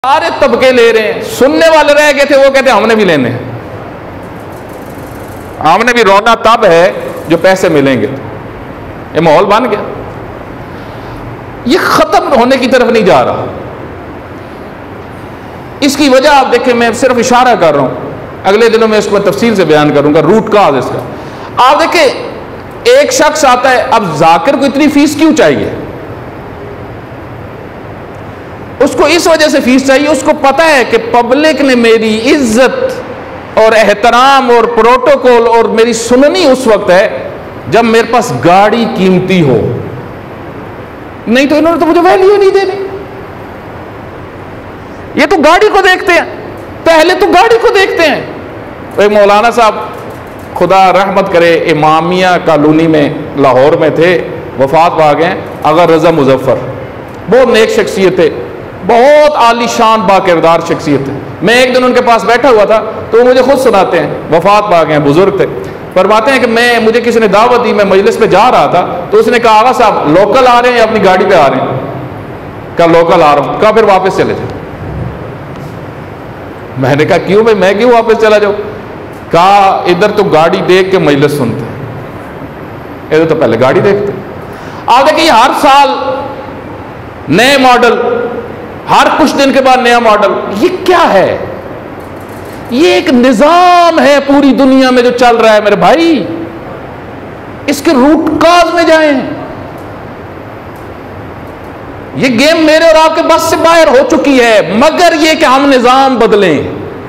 सारे तबके ले रहे हैं, सुनने वाले रह गए थे, वो कहते हमने भी लेने हैं, हमने भी रोना तब है जो पैसे मिलेंगे। ये माहौल बन गया, ये खत्म होने की तरफ नहीं जा रहा। इसकी वजह आप देखें, मैं सिर्फ इशारा कर रहा हूं, अगले दिनों में इसको तफसील से बयान करूंगा रूट काज इसका। आप देखें, एक शख्स आता है, अब जाकिर को इतनी फीस क्यों चाहिए? उसको इस वजह से फीस चाहिए, उसको पता है कि पब्लिक ने मेरी इज्जत और एहतराम और प्रोटोकॉल और मेरी सुननी उस वक्त है जब मेरे पास गाड़ी कीमती हो, नहीं तो इन्होंने तो मुझे वैल्यू नहीं देनी। ये तो गाड़ी को देखते हैं, पहले तो गाड़ी को देखते हैं। तो एक मौलाना साहब, खुदा रहमत करे, इमामिया कॉलोनी में लाहौर में थे, वफात पा गए, अगर रजा मुजफ्फर, बहुत नेक शख्सियत थे, बहुत आलीशान बाकिरदार शख्सियत है। मैं एक दिन उनके पास बैठा हुआ था तो वो मुझे खुद सुनाते हैं, वफात पा गए, बुजुर्ग थे, फरमाते हैं कि मुझे किसी ने दावत दी, मैं मजलिस पे जा रहा था तो उसने कहा आगा साहब लोकल आ रहे हैं या अपनी गाड़ी पे आ रहे हैं? कहा लोकल आ रहा हूं। कहा फिर वापस चले जाओ। मैंने कहा क्यों भाई, मैं क्यों वापस चला जाऊं? कहा इधर तो गाड़ी देख के मजलिस सुनते हैं, इधर तो पहले गाड़ी देखते। आप देखिए हर साल नए मॉडल, हर कुछ दिन के बाद नया मॉडल, ये क्या है? ये एक निजाम है पूरी दुनिया में जो चल रहा है मेरे भाई। इसके रूट काज में जाएं। ये गेम मेरे और आपके बस से बाहर हो चुकी है, मगर ये कि हम निजाम बदलें।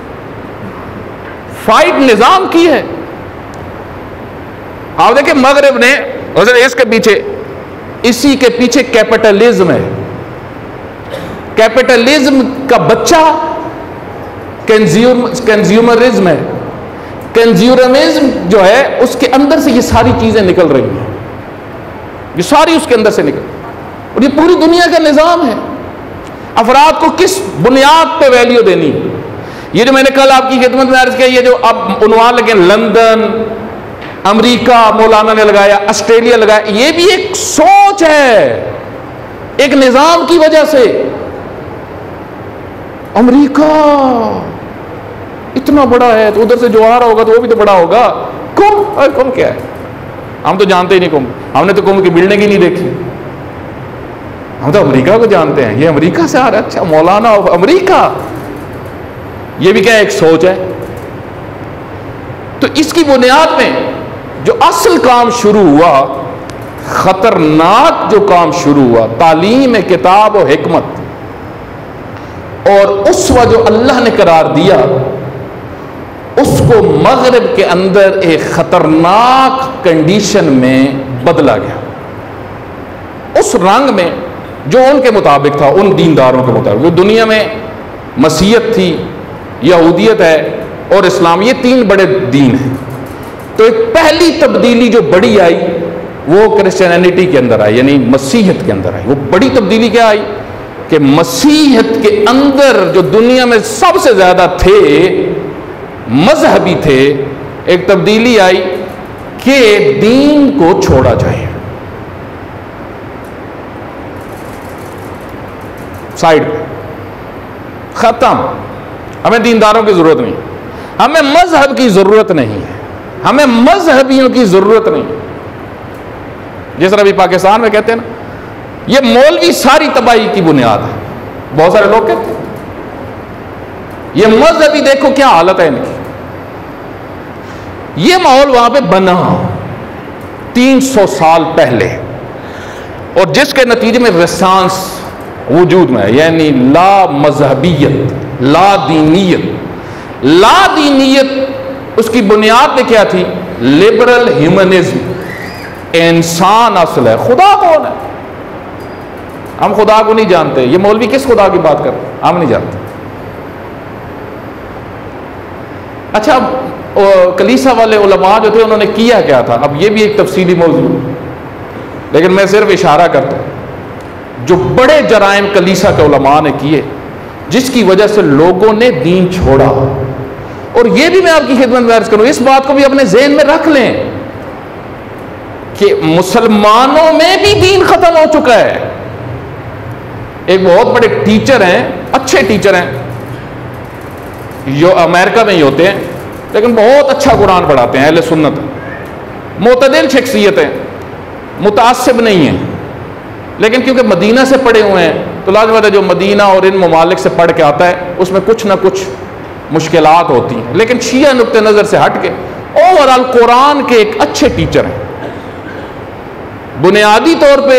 फाइट निजाम की है। आप देखिए मगरिब ने, इसके पीछे, इसी के पीछे कैपिटलिज्म है। कैपिटलिज्म का बच्चा कंज्यूमरिज्म है। कंज्यूमरिज्म जो है उसके अंदर से ये सारी चीजें निकल रही हैं, ये सारी उसके अंदर से निकल, और ये पूरी दुनिया का निजाम है। अफराद को किस बुनियाद पे वैल्यू देनी है? ये जो मैंने कल आपकी खिदमत में अर्ज किया, ये जो अब उन्वान लगे, लंदन, अमेरिका मौलाना ने लगाया, ऑस्ट्रेलिया लगाया, ये भी एक सोच है, एक निजाम की वजह से। अमेरिका इतना बड़ा है तो उधर से जो आ रहा होगा तो वो भी तो बड़ा होगा। कुंभ क्या है? हम तो जानते ही नहीं कुंभ, हमने तो कुंभ की बिल्डिंग ही नहीं देखी, हम तो अमेरिका को जानते हैं। ये अमेरिका से आ रहा है, अच्छा मौलाना अमेरिका, ये भी क्या एक सोच है। तो इसकी बुनियाद में जो असल काम शुरू हुआ, खतरनाक जो काम शुरू हुआ, तालीम किताब और हिकमत, और उसवा जो अल्लाह ने करार दिया, उसको मगरिब के अंदर एक खतरनाक कंडीशन में बदला गया। उस रंग में जो उनके मुताबिक था, उन दीनदारों के मुताबिक। दुनिया में मसीहत थी, यहूदियत है और इस्लाम, ये तीन बड़े दीन हैं। तो एक पहली तब्दीली जो बड़ी आई वो क्रिश्चियनिटी के अंदर आई, यानी मसीहत के अंदर आई। वो बड़ी तब्दीली क्या आई कि मसीहत के अंदर जो दुनिया में सबसे ज्यादा थे मजहबी थे, एक तब्दीली आई कि दीन को छोड़ा जाए, साइड पे, खत्म। हमें दीनदारों की जरूरत नहीं, हमें मजहब की जरूरत नहीं है, हमें मजहबियों की जरूरत नहीं। जिस तरह अभी पाकिस्तान में कहते हैं ना, ये मौलवी सारी तबाही की बुनियाद है, बहुत सारे लोग कहते हैं। ये मजहबी देखो क्या हालत है इनकी। ये माहौल वहां पे बना 300 साल पहले, और जिसके नतीजे में रेसांस वजूद में है, यानी ला मजहबियत, ला दीनियत। ला दीनियत उसकी बुनियाद में क्या थी? Liberal humanism. इंसान असल है, खुदा कौन है? हम खुदा को नहीं जानते। ये मौलवी किस खुदा की बात कर रहे हैं? हम नहीं जानते। अच्छा, कलीसा वाले उलमा जो थे उन्होंने किया क्या था, अब ये भी एक तफसीली मौजू, लेकिन मैं सिर्फ इशारा करता हूं। जो बड़े जराइम कलीसा के उलमा ने किए, जिसकी वजह से लोगों ने दीन छोड़ा, और ये भी मैं आपकी खिदमत में अर्ज करूं, इस बात को भी अपने ज़हन में रख लें कि मुसलमानों में भी दीन खत्म हो चुका है। एक बहुत बड़े टीचर हैं, अच्छे टीचर हैं, जो अमेरिका में ही होते हैं, लेकिन बहुत अच्छा कुरान पढ़ाते हैं, अहले सुन्नत, मुतदिल शख्सियत है, मुतासिब नहीं है, लेकिन क्योंकि मदीना से पढ़े हुए हैं तो लाज़िम है जो मदीना और इन ममालिक से पढ़ के आता है उसमें कुछ ना कुछ मुश्किलात होती हैं, लेकिन शिया नुक्ते नज़र से हट के ओवरऑल कुरान के एक अच्छे टीचर हैं। बुनियादी तौर पे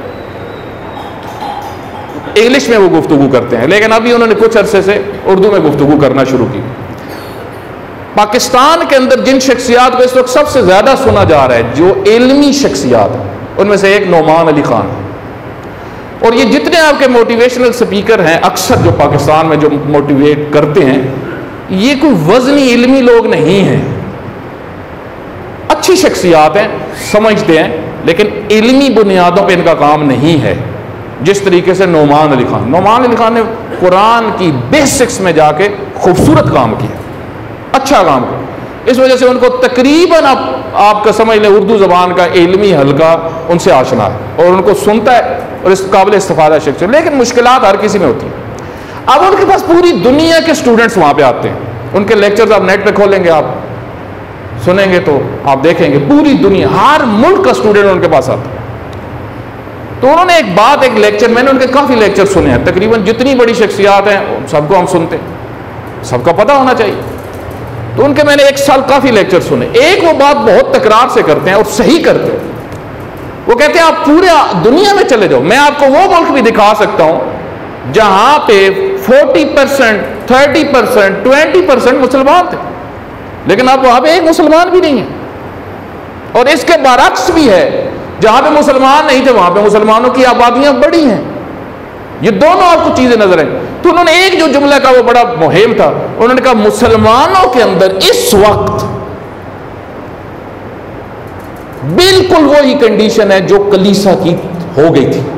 इंग्लिश में वो गुफ्तगू करते हैं, लेकिन अभी उन्होंने कुछ अरसे से उर्दू में गुफ्तगू करना शुरू की। पाकिस्तान के अंदर जिन शख्सियात को इस वक्त सबसे ज़्यादा सुना जा रहा है, जो इल्मी शख्सियात हैं, उनमें से एक नोमान अली खान है। और ये जितने आपके मोटिवेशनल स्पीकर हैं अक्सर जो पाकिस्तान में जो मोटिवेट करते हैं, ये कोई वज़नी इल्मी लोग नहीं हैं, अच्छी शख्सियात हैं, समझते हैं, लेकिन इल्मी बुनियादों पे इनका काम नहीं है। जिस तरीके से नोमान अली खान ने कुरान की बेसिक्स में जाके खूबसूरत काम किया, अच्छा काम किया। इस वजह से उनको तकरीबन आपका समझ लें उर्दू ज़बान का इल्मी हल्का उनसे आशना है और उनको सुनता है और इस काबिल इस्तिफ़ादा शख्स है, लेकिन मुश्किलात हर किसी में होती है। अब उनके पास पूरी दुनिया के स्टूडेंट्स वहाँ पे आते हैं, उनके लेक्चर्स आप नेट पे खोलेंगे, आप सुनेंगे तो आप देखेंगे पूरी दुनिया, हर मुल्क का स्टूडेंट उनके पास आता है। तो उन्होंने एक बात, एक लेक्चर, मैंने उनके काफ़ी लेक्चर सुने हैं, तकरीबन जितनी बड़ी शख्सियात हैं सबको हम सुनते हैं, सबका पता होना चाहिए। तो उनके मैंने एक साल काफ़ी लेक्चर सुने। एक वो बात बहुत तकरार से करते हैं और सही करते हैं, वो कहते हैं आप पूरे दुनिया में चले जाओ, मैं आपको वो मुल्क भी दिखा सकता हूं जहां पे 40%, 30%, 20% मुसलमान थे, लेकिन अब वहां पे एक मुसलमान भी नहीं है। और इसके बरअक्स भी है, जहां पे मुसलमान नहीं थे वहां पे मुसलमानों की आबादियां बड़ी हैं। ये दोनों आपको चीजें नजर आई। तो उन्होंने एक जो जुमला का वो बड़ा मुहिम था, उन्होंने कहा मुसलमानों के अंदर इस वक्त बिल्कुल वही कंडीशन है जो कलीसा की हो गई थी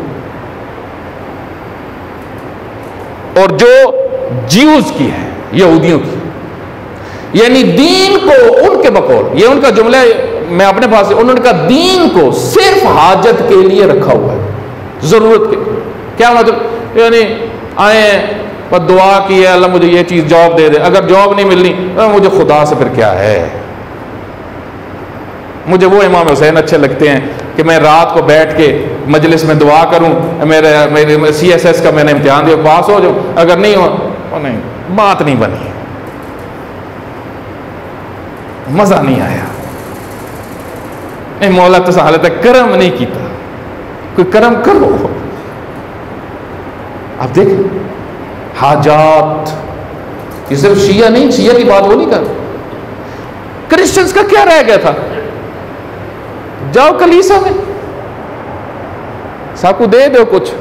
और जो ज्यूज की है, यहूदियों की, यानी दीन को उनके बकौल, ये उनका जुमला मैं अपने पास से, उन्होंने कहा दीन को सिर्फ हाजत के लिए रखा हुआ है, जरूरत के। क्या मतलब, यानी आए पर दुआ की है अल्लाह मुझे ये चीज जॉब दे दे, अगर जॉब नहीं मिलनी तो मुझे खुदा से फिर क्या है। मुझे वो इमाम हुसैन अच्छे लगते हैं कि मैं रात को बैठ के मजलिस में दुआ करूं, मेरे CSS का मैंने इम्तिहान दिया, पास हो जाऊं, अगर नहीं हो नहीं, बात नहीं बनी, मजा नहीं आया, मौला तो हालत करम नहीं किया, कोई करम करो। आप देखें हाजात, ये सिर्फ शिया नहीं, शिया की बात वो नहीं कर, क्रिश्चियंस का क्या रह गया था, जाओ कलीसा में सबको दे दो कुछ।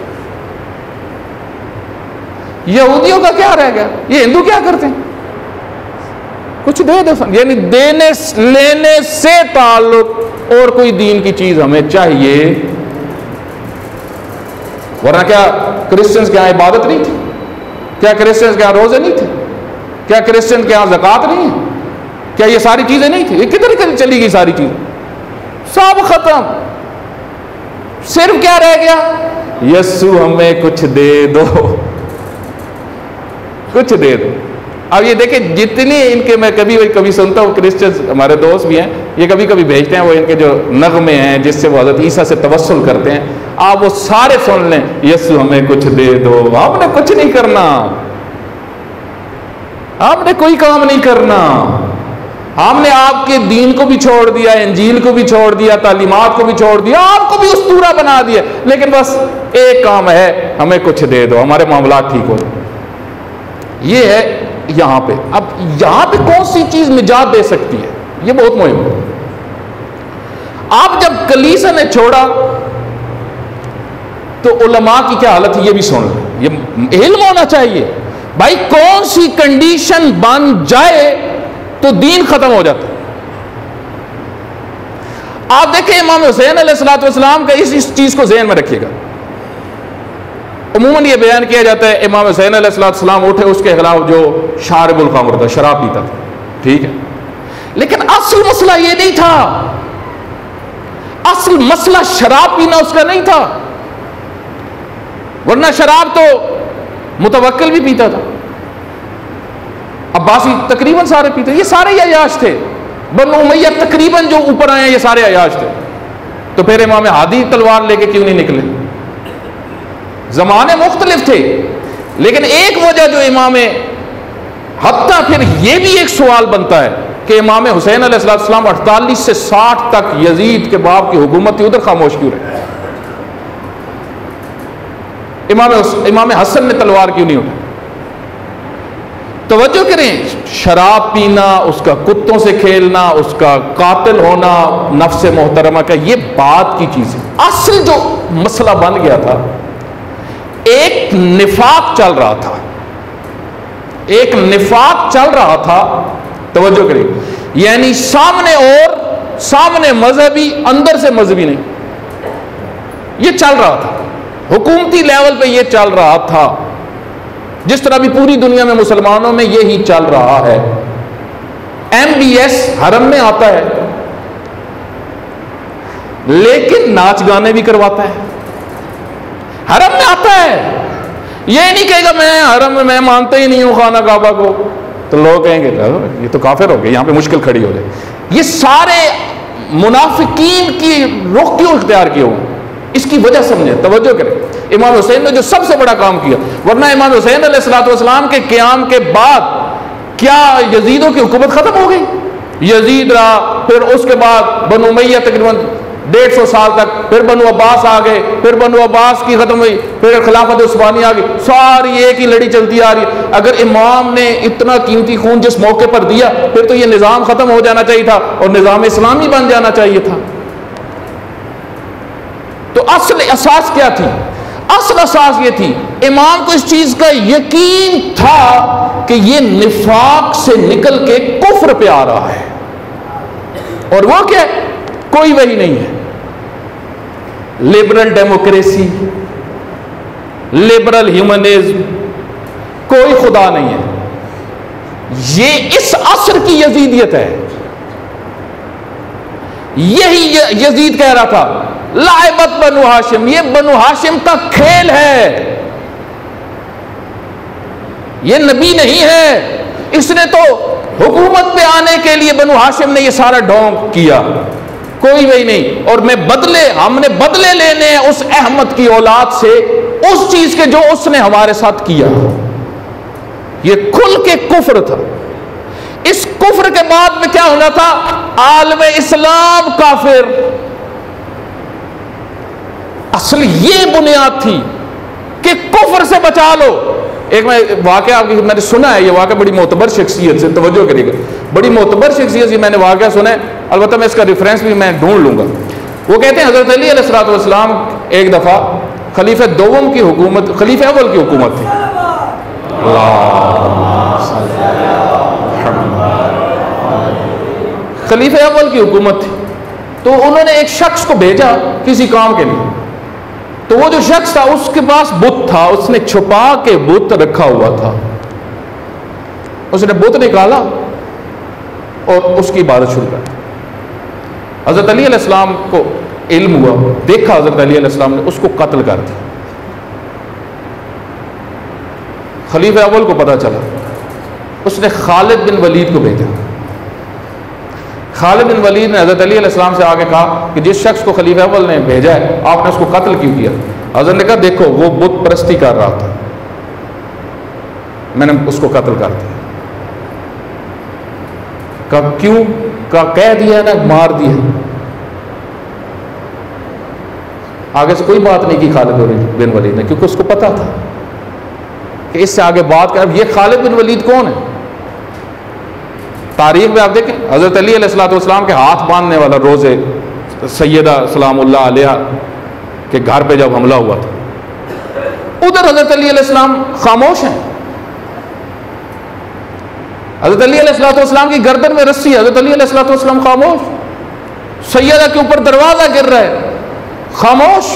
यहूदियों का क्या रह गया, ये हिंदू क्या करते हैं, कुछ दे दो, यानी देने लेने से ताल्लुक और कोई दीन की चीज हमें चाहिए। वरना क्या क्रिश्चियंस के यहां इबादत नहीं थी, क्या क्रिश्चियंस के यहां रोजे नहीं थे, क्या क्रिश्चियन के यहां ज़कात नहीं है, क्या ये सारी चीजें नहीं थी, ये किधर चली गई सारी चीजें, सब खत्म। सिर्फ क्या रह गया, यस्सु हमें कुछ दे दो, कुछ दे दो। अब ये देखिए जितनी इनके, मैं कभी सुनता हूँ, क्रिश्चियंस हमारे दोस्त भी हैं, ये कभी कभी भेजते हैं वो इनके जो नगमे हैं जिससे वो हज़रत ईसा से तवस्सुल करते हैं, आप वो सारे सुन लें, यस्सु हमें कुछ दे दो। आपने कुछ नहीं करना, आपने कोई काम नहीं करना, हमने आपके दीन को भी छोड़ दिया, इंजील को भी छोड़ दिया, तालीमात को भी छोड़ दिया, आपको भी उस्तूरा बना दिया, लेकिन बस एक काम है, हमें कुछ दे दो, हमारे मामला ठीक हो। ये है यहां पे। अब यहां पे कौन सी चीज निजात दे सकती है, ये बहुत मुहिम है। आप जब कलीसा ने छोड़ा तो उलमा की क्या हालत है ये भी सुन लो, ये इल्म होना चाहिए भाई, कौन सी कंडीशन बन जाए तो दीन खत्म हो जाता। आप देखें इमाम हुसैन अलैहिस्सलाम का इस चीज को ज़हन में रखिएगा। उमूमन ये बयान किया जाता है इमाम हुसैन अलैहिस्सलाम उठे, उसके खिलाफ जो शारिबुल खम्र था, शराब पीता था, ठीक है, लेकिन असल मसला ये नहीं था, असल मसला शराब पीना उसका नहीं था। वरना शराब तो मुतवक्किल भी पीता था, अब्बासी तकरीबन सारे पीते, ये सारे ही अयाश थे। बनु उमैया तकरीबन जो ऊपर आए हैं ये सारे अयाश थे। तो फिर इमाम हादी तलवार लेके क्यों नहीं निकले? जमाने मुख्तलिफ थे, लेकिन एक वजह जो इमाम, हत्ता फिर ये भी एक सवाल बनता है कि इमाम हुसैन अलैहिस्सलाम 48 से 60 तक यजीद के बाप की हुकूमत थी, उधर खामोश क्यों रहे? इमाम हसन ने तलवार क्यों नहीं उठाई? तवज्जो करें, शराब पीना, उसका कुत्तों से खेलना, उसका कातिल होना नफ्स मोहतरमा का, ये बात की चीज है। असल जो मसला बन गया था, एक निफाक चल रहा था, एक निफाक चल रहा था। तवज्जो करें, यानी सामने और सामने मजहबी, अंदर से मजहबी नहीं, ये चल रहा था हुकूमती लेवल पे, ये चल रहा था। जिस तरह भी पूरी दुनिया में मुसलमानों में यही चल रहा है। MBS हरम में आता है, लेकिन नाच गाने भी करवाता है। हरम में आता है, ये नहीं कहेगा मैं हरम में, मैं मानता ही नहीं हूं खाना काबा को, तो लोग कहेंगे ये तो काफिर हो गए, यहां पे मुश्किल खड़ी हो जाए। ये सारे मुनाफिकीन की रुख क्यों इख्तियार किए हुए? इसकी वजह समझे, तवज्जो करें। इमाम हुसैन ने जो सबसे बड़ा काम किया, वरना इमाम हुसैन अलैहिस्सलाम के क़याम के बाद क्या यजीदों की हुकूमत खत्म हो गई? यजीद रहा, फिर उसके बाद बनु उमैया तकरीबन 150 साल तक, फिर बनु अब्बास आ गए, फिर बनु अब्बास की खत्म हुई, फिर खिलाफत उस्मानी आ गई, सारी एक ही लड़ी चलती आ रही है। अगर इमाम ने इतना कीमती खून जिस मौके पर दिया, फिर तो ये निज़ाम खत्म हो जाना चाहिए था और निज़ाम इस्लामी बन जाना चाहिए था। तो असल असास क्या थी? असल असास ये थी, इमाम को इस चीज का यकीन था कि ये निफाक से निकल के कुफ्र पे आ रहा है, और वो क्या? कोई वही नहीं है। लिबरल डेमोक्रेसी, लिबरल ह्यूमनिज्म, कोई खुदा नहीं है। ये इस असर की यजीदियत है। यही यजीद कह रहा था, लाइबत बनु हाशिम, ये बनु हाशिम का खेल है, ये नबी नहीं है। इसने तो हुकूमत पे आने के लिए बनु हाशिम ने ये सारा ढोंग किया, कोई वही नहीं। और हमने बदले लेने हैं उस अहमद की औलाद से, उस चीज के जो उसने हमारे साथ किया। ये खुल के कुफ्र था। इस कुफ्र के बाद में क्या होना था? आलम इस्लाम काफिर। असल ये बुनियाद थी कि कुफ्र से बचा लो। एक मैं वाकया मैंने सुना है, ये वाकया बड़ी मोतबर शख्सियत से, तवज्जो करिएगा, बड़ी मोतबर शख्सियत से मैंने वाकया सुना है, अलबत्ता मैं इसका रेफरेंस भी मैं ढूंढ लूंगा। वो कहते हैं हजरत अली अलैहिस्सलाम एक दफा खलीफा दोम की हुकूमत, खलीफा अव्वल की हुकूमत थी, खलीफा अव्वल की हुकूमत थी। तो उन्होंने एक शख्स को भेजा किसी काम के लिए। तो वो जो शख्स था उसके पास बुत था, उसने छुपा के बुत रखा हुआ था। उसने बुत निकाला और उसकी इबादत शुरू कर। हजरत अली अलैहिस्सलाम को इल्म हुआ, देखा हजरत अली अलैहिस्सलाम ने उसको कत्ल कर दिया। खलीफा अव्वल को पता चला, उसने खालिद बिन वलीद को भेजा। खालिद बिन वलीद ने हजरत अली अलैहिस्सलाम से आगे कहा कि जिस शख्स को खलीफा अव्वल ने भेजा है, आपने उसको कत्ल क्यों किया? हजरत ने कहा देखो वो बुत परस्ती कर रहा था, मैंने उसको कत्ल कर दिया। कहा क्यों? कहा कह दिया ना, मार दिया। आगे से कोई बात नहीं की खालिद बिन वलीद ने, क्योंकि उसको पता था कि इससे आगे बात कर। ये खालिद बिन वलीद कौन है? तारीख में आप देखें, हजरत अली अलैहिस्सलाम के हाथ बांधने वाला रोज़े सैयदा सलामुल्लाह अलैहा के घर पे जब हमला हुआ था, उधर हजरत अली अलैहिस्सलाम खामोश हैं। हजरत अली अलैहिस्सलाम की गर्दन में रस्सी, हजरत अली अलैहिस्सलाम खामोश। सैयदा के ऊपर दरवाजा गिर रहा है, खामोश।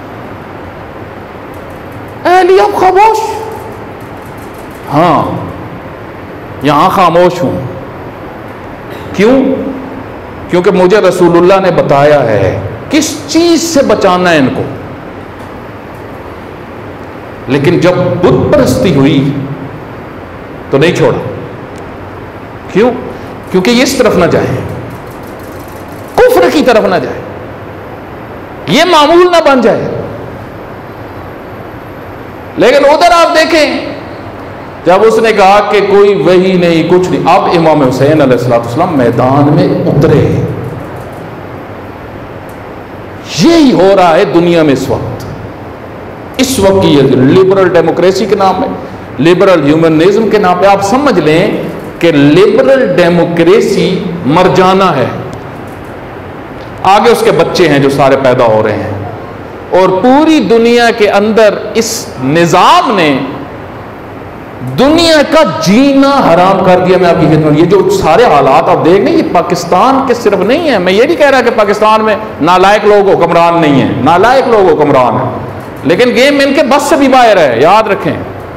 अली आप खामोश? हाँ, यहां खामोश हूं। क्यों? क्योंकि मुझे रसूलुल्लाह ने बताया है किस चीज से बचाना है इनको। लेकिन जब बुत परस्ती हुई तो नहीं छोड़ा। क्यों? क्योंकि ये इस तरफ ना जाए, कुफ्र की तरफ ना जाए, ये मामूल ना बन जाए। लेकिन उधर आप देखें, जब उसने कहा कि कोई वही नहीं, कुछ नहीं, अब इमाम हुसैन अलैहिस्सलाम मैदान में उतरे। यही हो रहा है दुनिया में इस वक्त। इस वक्त की लिबरल डेमोक्रेसी के नाम में, लिबरल ह्यूमनिज्म के नाम पे आप समझ लें कि लिबरल डेमोक्रेसी मर जाना है। आगे उसके बच्चे हैं जो सारे पैदा हो रहे हैं, और पूरी दुनिया के अंदर इस निजाम ने दुनिया का जीना हराम कर दिया। मैं आपकी खिदमत, ये जो सारे हालात आप देख रहे हैं, ये पाकिस्तान के सिर्फ नहीं है। मैं ये नहीं कह रहा कि पाकिस्तान में नालायक लोग हुक्मरान नहीं है, नालायक लोग हुक्मरान है, लेकिन गेम इनके बस से भी बाहर है। याद रखें,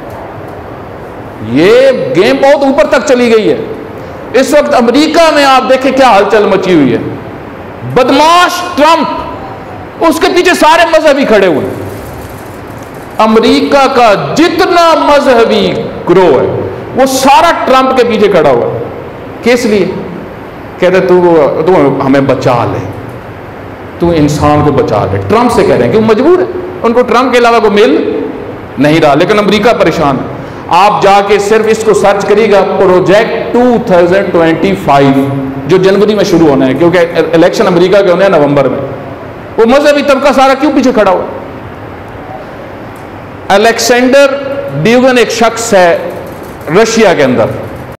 ये गेम बहुत ऊपर तक चली गई है। इस वक्त अमेरिका में आप देखें क्या हलचल मची हुई है। बदमाश ट्रंप, उसके पीछे सारे मजहबी खड़े हुए हैं। अमेरिका का जितना मजहबी ग्रोह है वो सारा ट्रंप के पीछे खड़ा हुआ है। किस लिए? कहते तू हमें बचा ले, तू इंसान को बचा ले। ट्रंप से कह रहे हैं कि वो मजबूर है, उनको ट्रंप के अलावा को मिल नहीं रहा, लेकिन अमेरिका परेशान है। आप जाके सिर्फ इसको सर्च करिएगा, प्रोजेक्ट 2025 जो जनवरी में शुरू होना है, क्योंकि इलेक्शन अमेरिका के होने हैं नवंबर में। वो मजहबी तबका सारा क्यों पीछे खड़ा हुआ? अलेक्जेंडर ड्यूगन एक शख्स है रशिया के अंदर,